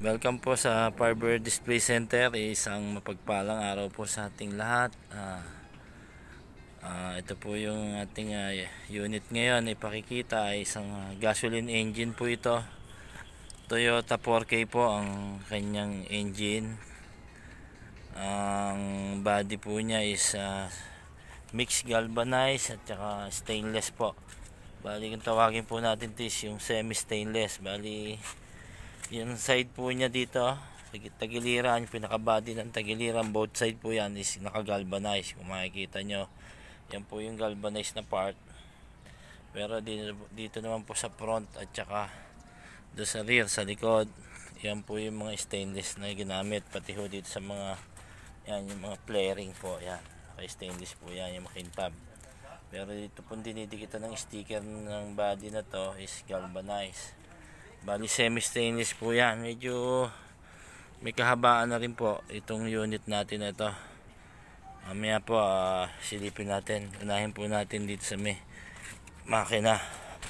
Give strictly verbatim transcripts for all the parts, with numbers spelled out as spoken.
Welcome po sa Fiber Display Center. Isang mapagpalang araw po sa ating lahat. Ah, ah, ito po yung ating ah, unit ngayon. Ipakikita ay isang ah, gasoline engine po ito. Toyota four K po ang kanyang engine. Ang body po niya is uh, mixed galvanized at saka stainless po. Bali kung tawagin po natin is yung semi stainless. Bali yung side po niya dito, tagiliran, yung pinaka-body ng tagiliran, both side po yan is naka-galvanize. Kung makikita nyo, yan po yung galvanized na part. Pero dito, dito naman po sa front at saka do sa rear, sa likod, yan po yung mga stainless na ginamit. Pati ho dito sa mga, yan yung mga flaring po, yan. Naka-stainless po yan, yung makintab. Pero dito po dinidikitan ng sticker ng body na to is galvanized. Bali semi stainless po yan. Medyo may kahabaan na rin po itong unit natin na ito. Mamaya po uh, silipin natin. Unahin po natin dito sa may makina.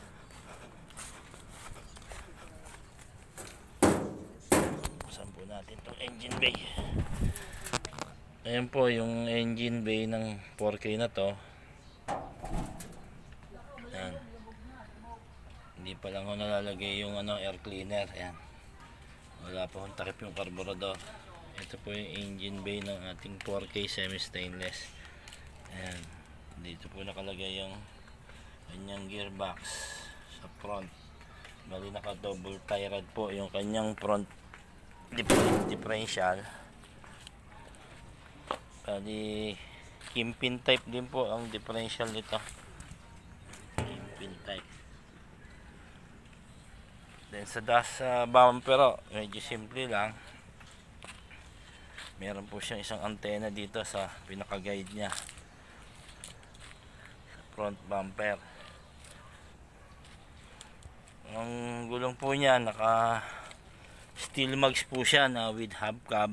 Saan po natin itong engine bay. Ayan po yung engine bay ng four K na to. Ayan. Hindi pa lang ho nalalagay yung ano, air cleaner. Ayan. Wala pa hong takip yung carburetor. Ito po yung engine bay ng ating four K semi stainless. Ayan. Dito po nakalagay yung kanyang gearbox sa front. Bali naka double tie rod po yung kanyang front differential. Bali kimpin type din po ang differential nito. Kimpin type. Then sa dash uh, bumper, oh, medyo simple lang. Meron po siyang isang antena dito sa pinaka-guide niya. Front bumper. Ang gulong po niya naka steel mugs po siya na with hubcap.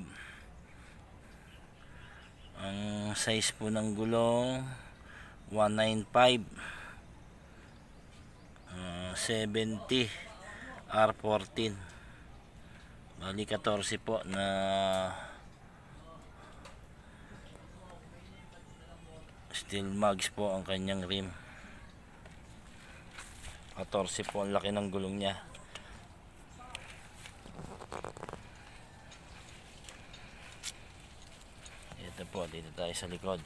Ang size po ng gulong one ninety-five uh, seventy R fourteen. Bali fourteen po na steel mugs po ang kanyang rim. fourteen po ang laki ng gulong niya. Ito po, dito tayo sa likod.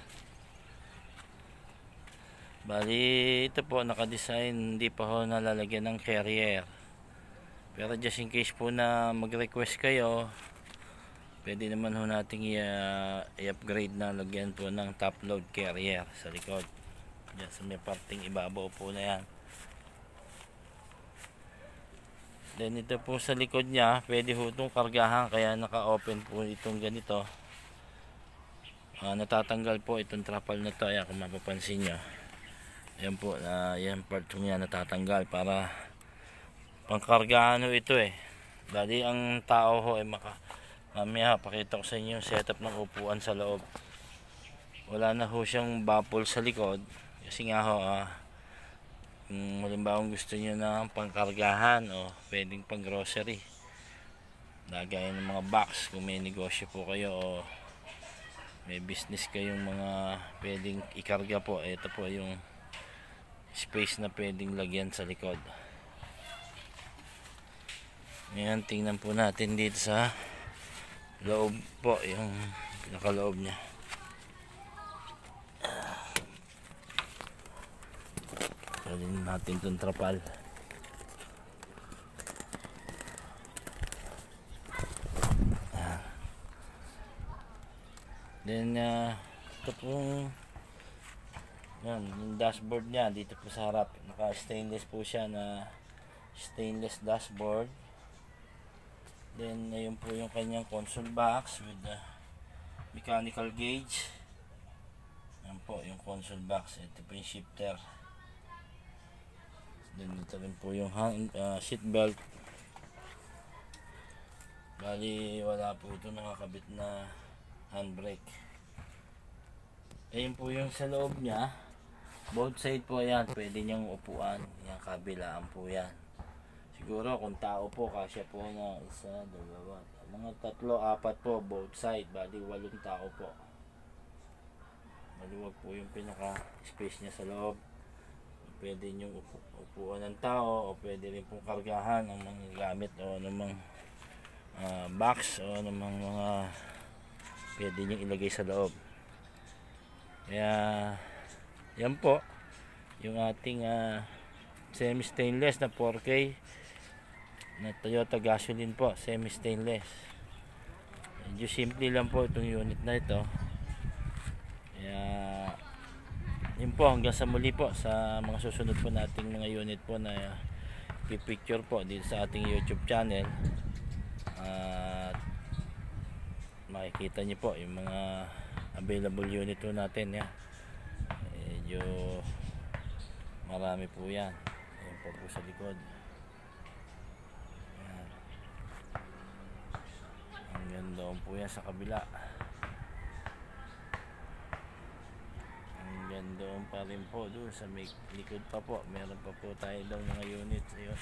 Bali ito po naka-design, hindi pa ho nalalagyan ng carrier. Pero just in case po na mag-request kayo, pwede naman ho nating i-upgrade na lagyan po ng top load carrier sa likod. Diyan sa may parting ibabaw po na yan. Then ito po sa likod niya, pwede ho itong kargahan, kaya naka-open po itong ganito. Uh, natatanggal po itong trapal na to. Ayan, kung mapapansin nyo. Ayan po, uh, yan part niya natatanggal para pangkargahan ho ito eh. Dali ang tao ho ay maka mamaya pakita ko sa inyo yung setup ng upuan sa loob. Wala na ho siyang baffle sa likod kasi nga ho ah, kung halimbawa gusto niyo na pangkargahan o pwedeng pang grocery, lagay ng mga box kung may negosyo po kayo o may business kayong mga pwedeng ikarga po. Ito po yung space na pwedeng lagyan sa likod. Ngayon tingnan po natin dito sa loob po, yung pinakaloob niya. Pwedeng natin itong trapal. Then uh, ito pong yan, yung dashboard niya dito po sa harap, naka stainless po siya na stainless dashboard. Then ayun po yung kanyang console box with the mechanical gauge. Yan po yung console box. Ito po yung shifter. Then dito rin po yung hand, uh, seat belt. Bali wala po ito nakakabit na handbrake. Ayun po yung sa loob niya. Both side po yan, pwede niyang upuan. Yan, kabilaan po yan. Siguro kung tao po, kasya po na isa, dalawa, mga tatlo, apat po, both side, bali walong tao po. Maluwag po yung pinaka space niya sa loob. Pwede nyo upu upuan ng tao, o pwede rin pong kargahan ng mga gamit o namang uh, box o namang mga pwede nyo ilagay sa loob. Kaya yan po yung ating uh, semi stainless na four K na Toyota gasoline po, semi stainless. Medyo simple lang po itong unit na ito. Kaya yun po, hanggang sa muli po sa mga susunod po nating mga unit po na uh, pipicture po dito sa ating YouTube channel. At uh, makikita nyo po yung mga available unit po natin. Yan, medyo marami po yan. Ayan po po sa likod. Ayan. Hanggang doon po yan sa kabila. Hanggang doon pa rin po, doon sa may likod pa po, meron pa po tayo daw mga units. Ayun.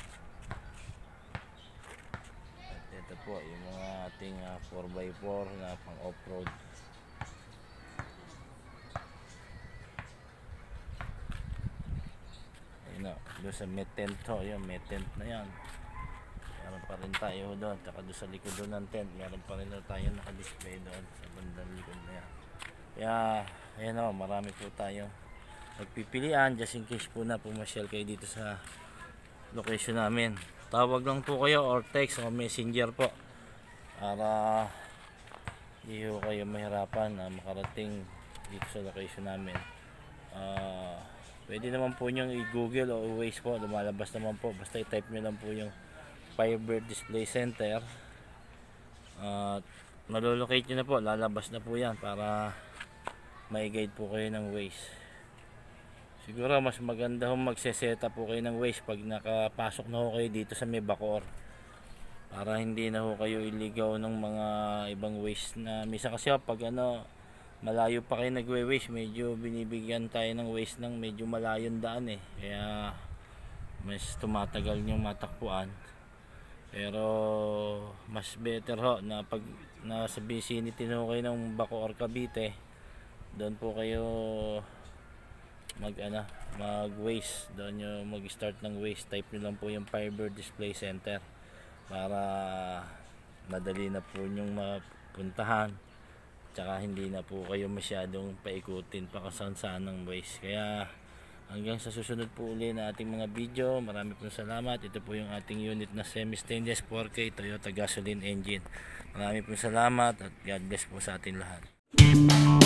At ito po yung mga ating uh, four by four na pang off-road. Ayun o, doon sa may tent ho, yun, may tent na yan. Meron pa rin tayo doon, taka doon sa likod doon ng tent, meron pa rin tayo naka-display doon sa bandang likod na yan. Kaya ayan o, marami po tayo magpipilian just in case po na pumasyal kayo dito sa location namin. Tawag lang po kayo or text o messenger po para hindi po kayo mahirapan na makarating dito sa location namin. Uh, pwede naman po nyong i-google o i-waze po, lumalabas naman po, basta i-type nyo lang po yung Firebird Display Center at uh, malolocate nyo na po, lalabas na po yan para may guide po kayo ng Waze. Siguro mas maganda kung magseseta po kayo ng Waze pag nakapasok na ho kayo dito sa may Bacoor, para hindi na ho kayo iligaw ng mga ibang Waze na misa kasi ho, pag ano malayo pa kayo nagwe-Waze, medyo binibigyan tayo ng Waze ng medyo malayong daan eh, kaya mas tumatagal yung matakpuan. Pero mas better ho na pag nasa vicinity na ho kayo ng Bacoor, Cavite, doon po kayo mag ano, mag Waze, doon nyo mag start ng Waze, type nyo lang po yung Firebird Display Center para madali na po nyong mapuntahan, tsaka hindi na po kayo masyadong paikutin pa kasan-saan ng Waze. Kaya hanggang sa susunod po uli na ating mga video, marami pong salamat. Ito po yung ating unit na semi stainless four K Toyota gasoline engine. Marami pong salamat at God bless po sa ating lahat.